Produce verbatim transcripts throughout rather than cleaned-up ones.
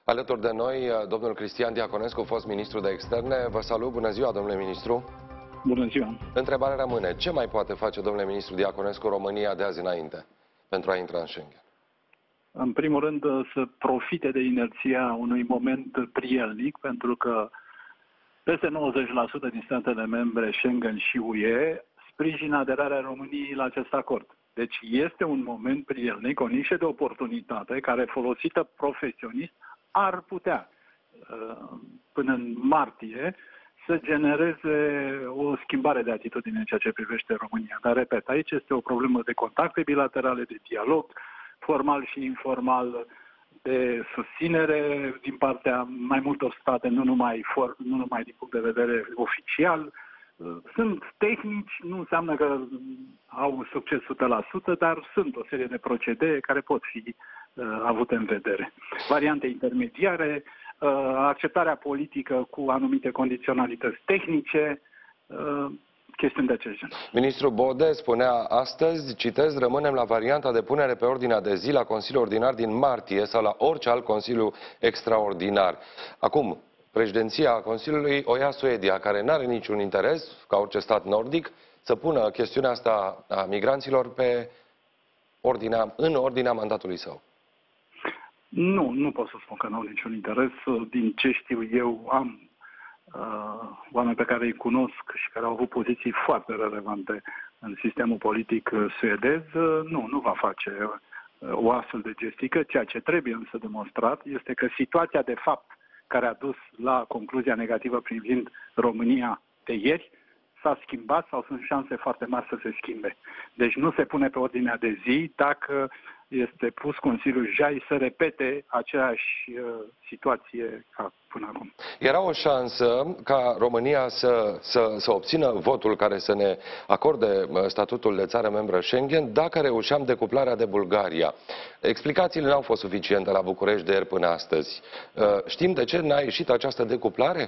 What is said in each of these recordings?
Alături de noi, domnul Cristian Diaconescu, fost ministru de externe. Vă salut, bună ziua, domnule ministru. Bună ziua. Întrebarea rămâne, ce mai poate face, domnule ministru Diaconescu, România de azi înainte pentru a intra în Schengen? În primul rând, să profite de inerția unui moment prielnic, pentru că peste nouăzeci la sută din statele membre Schengen și U E sprijină aderarea României la acest acord. Deci este un moment prielnic, o nișă de oportunitate care, folosită profesionist, ar putea, până în martie, să genereze o schimbare de atitudine în ceea ce privește România. Dar, repet, aici este o problemă de contacte bilaterale, de dialog formal și informal, de susținere din partea mai multor state, nu numai, for, nu numai din punct de vedere oficial. Sunt tehnici, nu înseamnă că au succes o sută la sută, dar sunt o serie de procedee care pot fi uh, avute în vedere. Variante intermediare, uh, acceptarea politică cu anumite condiționalități tehnice, uh, chestiuni de acest gen. Ministrul Bode spunea astăzi, citez, rămânem la varianta de punere pe ordinea de zi la Consiliul Ordinar din martie sau la orice alt Consiliu extraordinar. Acum, președinția Consiliului o ia Suedia, care nu are niciun interes, ca orice stat nordic, să pună chestiunea asta a migranților pe ordinea, în ordinea mandatului său. Nu, nu pot să spun că nu au niciun interes. Din ce știu eu, am uh, oameni pe care îi cunosc și care au avut poziții foarte relevante în sistemul politic suedez. Nu, nu va face o astfel de gestică. Ceea ce trebuie însă demonstrat este că situația de fapt care a dus la concluzia negativă privind România de ieri, s-a schimbat sau sunt șanse foarte mari să se schimbe. Deci nu se pune pe ordinea de zi dacă este pus Consiliul Jai să repete aceeași uh, situație ca până acum. Era o șansă ca România să, să, să obțină votul care să ne acorde statutul de țară membră Schengen dacă reușeam decuplarea de Bulgaria. Explicațiile nu au fost suficiente la București de ieri până astăzi. Știm de ce n-a ieșit această decuplare?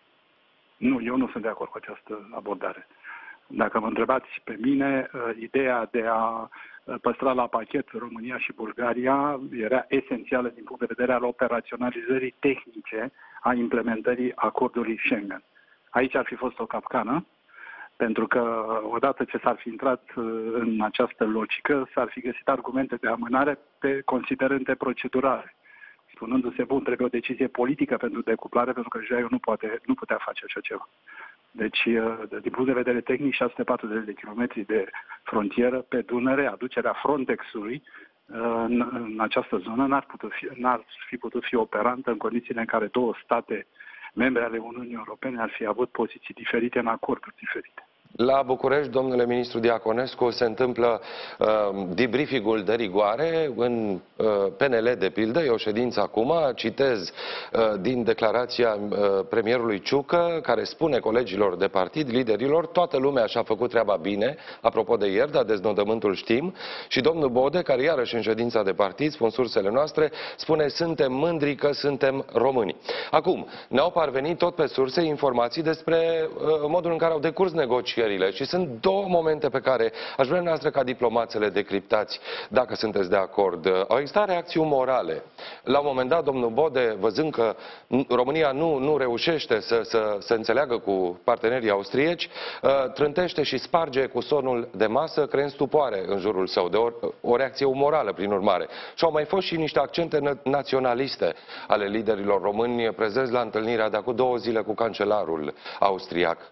Nu, eu nu sunt de acord cu această abordare. Dacă mă întrebați pe mine, ideea de a păstra la pachet România și Bulgaria era esențială din punct de vedere al operaționalizării tehnice a implementării acordului Schengen. Aici ar fi fost o capcană, pentru că odată ce s-ar fi intrat în această logică, s-ar fi găsit argumente de amânare pe considerente procedurale, spunându-se, bun, trebuie o decizie politică pentru decuplare, pentru că Jaiul nu, poate, nu putea face așa ceva. Deci, din punct de vedere tehnic, șase sute patruzeci de kilometri de frontieră pe Dunăre, aducerea Frontex-ului în, în această zonă n-ar, fi, n-ar fi putut fi operantă în condițiile în care două state membre ale Uniunii Europene ar fi avut poziții diferite în acorduri diferite. La București, domnule ministru Diaconescu, se întâmplă uh, debriefing-ul de rigoare în uh, P N L, de pildă. E o ședință acum. Citez uh, din declarația uh, premierului Ciucă, care spune colegilor de partid, liderilor, toată lumea și-a făcut treaba bine, apropo de ieri, dar deznodământul știm. Și domnul Bode, care iarăși în ședința de partid, spun sursele noastre, spune, suntem mândri că suntem români. Acum, ne-au parvenit tot pe surse informații despre uh, modul în care au decurs negocieri. Și sunt două momente pe care aș vrea noastră ca diplomați să le decriptați, dacă sunteți de acord. Au existat reacții umorale. La un moment dat, domnul Bode, văzând că România nu, nu reușește să, să, să înțeleagă cu partenerii austrieci, trântește și sparge cu sonul de masă, creând stupoare în jurul său, de o, o reacție umorală, prin urmare. Și au mai fost și niște accente naționaliste ale liderilor români prezenți la întâlnirea de acum două zile cu cancelarul austriac.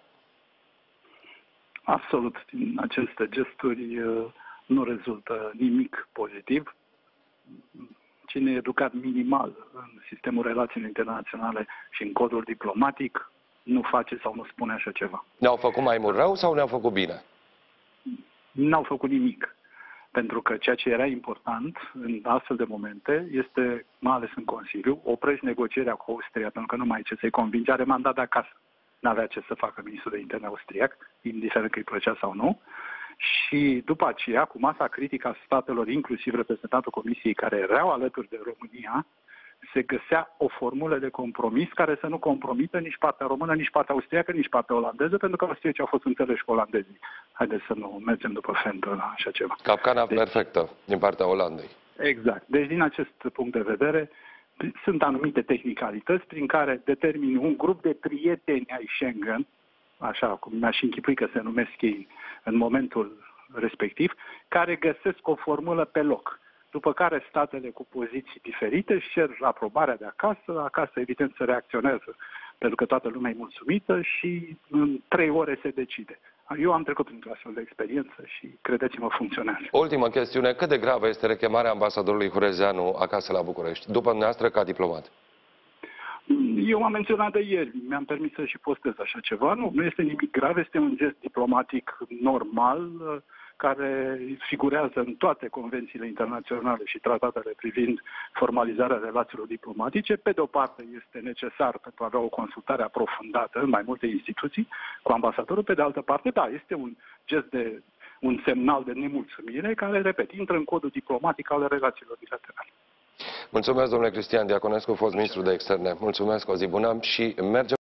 Absolut, din aceste gesturi nu rezultă nimic pozitiv. Cine e educat minimal în sistemul relațiilor internaționale și în codul diplomatic nu face sau nu spune așa ceva. Ne-au făcut mai mult rău sau ne-au făcut bine? N-au făcut nimic. Pentru că ceea ce era important în astfel de momente este, mai ales în Consiliu, oprești negocierea cu Austria, pentru că nu mai e ce să-i convinge, are mandat de acasă. N-avea ce să facă ministrul de interne austriac, indiferent că îi plăcea sau nu. Și după aceea, cu masa critică a statelor, inclusiv reprezentantul Comisiei, care erau alături de România, se găsea o formulă de compromis care să nu compromită nici partea română, nici partea austriacă, nici partea olandeză, pentru că austriecii au fost înțeleși cu olandezii. Haideți să nu mergem după fentă la așa ceva. Capcana deci, perfectă din partea Olandei. Exact. Deci, din acest punct de vedere, sunt anumite tehnicalități prin care determini un grup de prieteni ai Schengen, așa cum mi-aș închipui că se numesc ei în momentul respectiv, care găsesc o formulă pe loc. După care statele cu poziții diferite își cer aprobarea de acasă, acasă evident să reacționează, pentru că toată lumea e mulțumită și în trei ore se decide. Eu am trecut printr-o astfel de experiență și, credeți-mă, funcționează. Ultima chestiune. Cât de gravă este rechemarea ambasadorului Hurezeanu acasă la București, după dumneavoastră ca diplomat? Eu am menționat de ieri, mi-am permis să și postez așa ceva. Nu, nu este nimic grav, este un gest diplomatic normal, care figurează în toate convențiile internaționale și tratatele privind formalizarea relațiilor diplomatice. Pe de o parte este necesar pentru a avea o consultare aprofundată în mai multe instituții cu ambasadorul, pe de altă parte, da, este un gest de un semnal de nemulțumire care, repet, intră în codul diplomatic al relațiilor bilaterale. Mulțumesc, domnule Cristian Diaconescu, fost ministru de externe. Mulțumesc, o zi bună și mergem